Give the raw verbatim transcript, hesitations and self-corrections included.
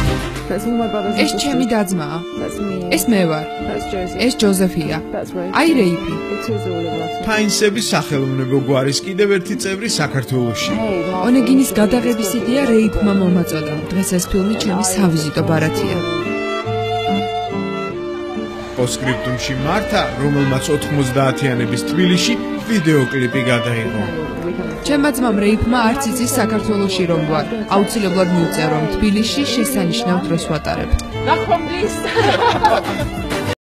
ეს ჩემი დაძმაა. ეს მე ვარ. ეს ჯოზეფია. აი რეიფი. ფაინსების სახელმწიფო გვარის კიდევ ერთი წევრი საქართველოში. ონეგინის გადაღების იდეა რეიფმა მომაწოდა. დღეს ეს ფილმი ჩემი სავიზიტო ბარათია. პოსტსკრიპტუმში მართა, რომელმაც ოთხმოცდაათიანების თბილისში ვიდეოკლიპი გადაიღო. ჩემმა ძმამ რეიფმა არც იცის საქართველოში რომ ვარ. აუცილებლად მივწერო, რომ თბილისში შესანიშნავ დროს ვატარებ. ნახო მის